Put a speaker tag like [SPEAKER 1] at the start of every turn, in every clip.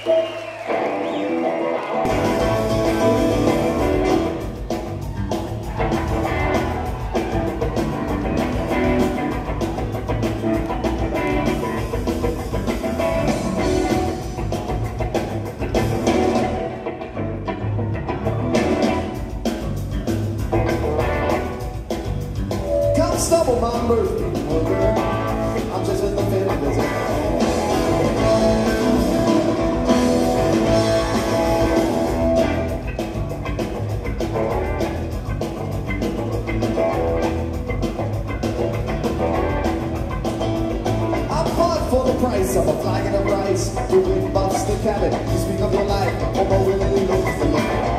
[SPEAKER 1] Stumble my birthday, I'm just in the middle of it. I'm bought for the price of a flagon of rice. You big bucks the cabin, you speak of your life, although we really look for you.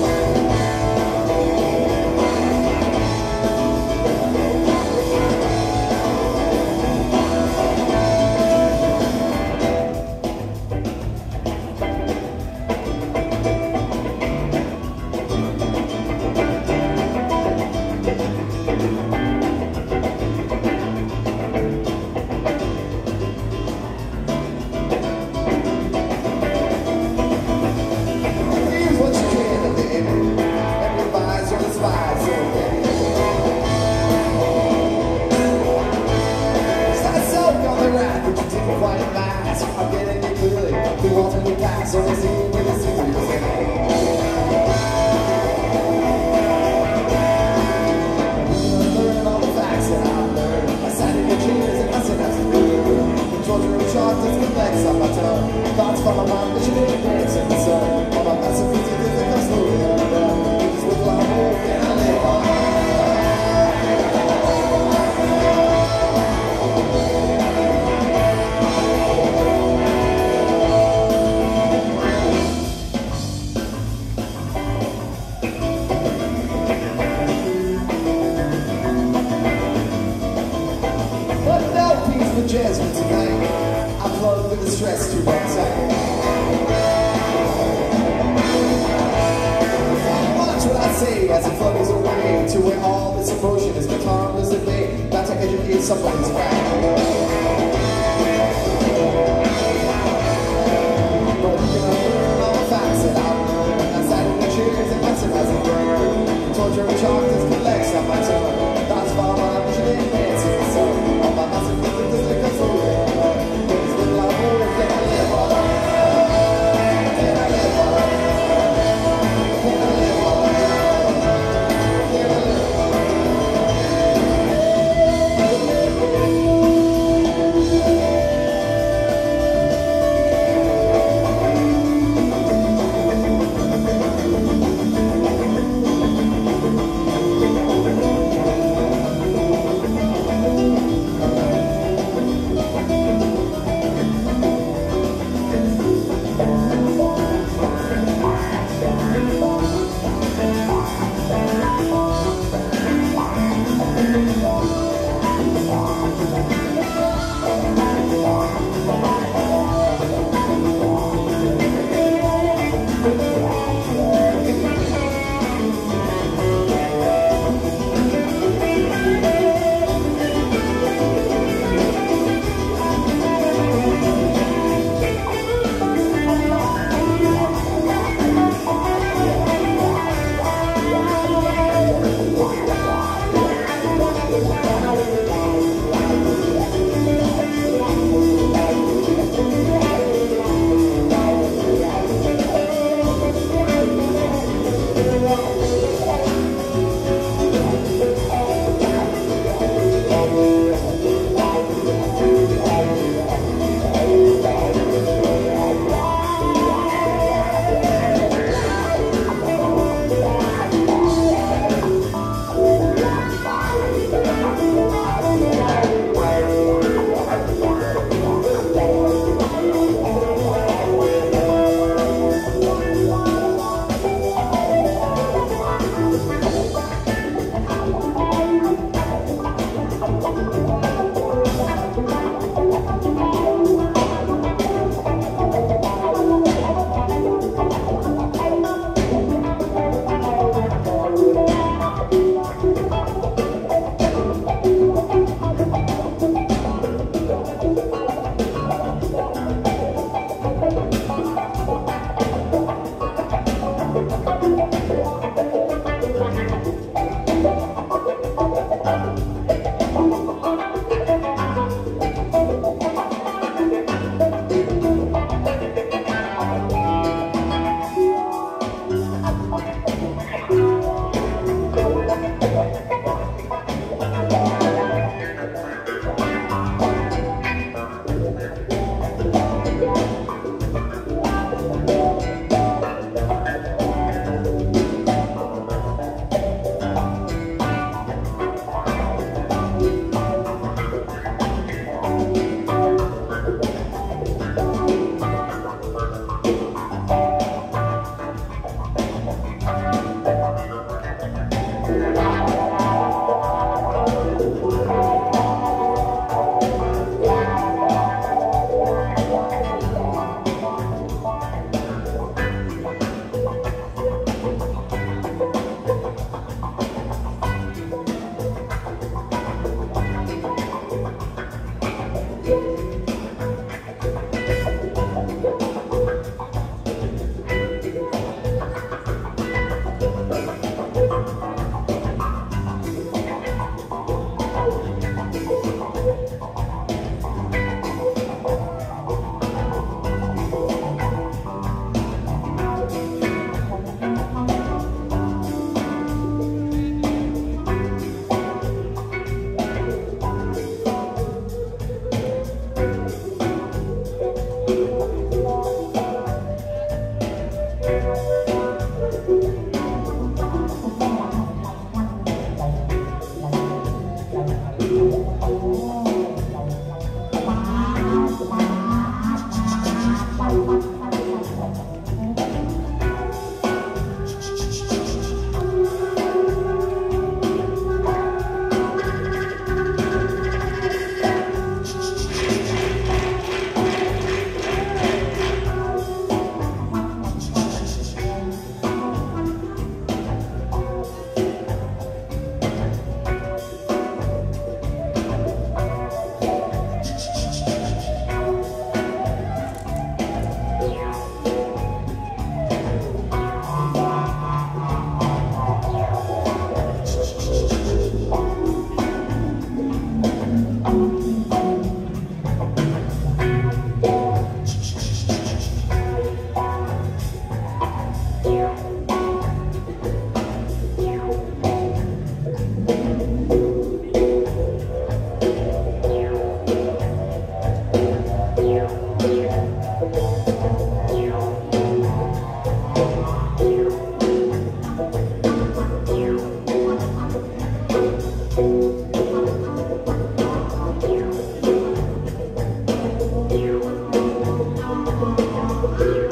[SPEAKER 1] I'm getting it clearly. The alternate paths on the scene with a serious learn all the facts that I've learned. I sat in the chairs and I said that's good. The torture of chalk that's complex on my tongue. Thoughts from my mind that you didn't dance in the sun. All my masterpieces that come slowly undone. Just with my hope and I live on. Jasmine tonight, I plug with the stress too much. Watch what I say as it flows away to where all this emotion is but harmless and vague. About to educate somebody's back. But you can learn all the facts that I've learned. I sat in the chairs and that's as it burned. Torture of chalk is complex on my tongue. Thoughts fall my vision and dance in the sun. All my massive Woo!